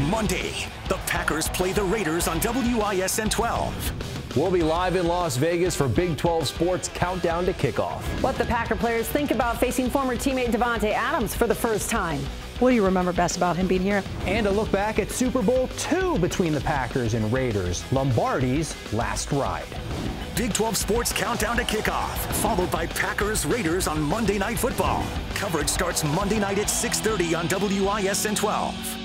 Monday, the Packers play the Raiders on WISN 12. We'll be live in Las Vegas for Big 12 Sports Countdown to Kickoff. What the Packer players think about facing former teammate Davante Adams for the first time. What do you remember best about him being here? And a look back at Super Bowl II between the Packers and Raiders, Lombardi's last ride. Big 12 Sports Countdown to Kickoff, followed by Packers Raiders on Monday Night Football. Coverage starts Monday night at 6:30 on WISN 12.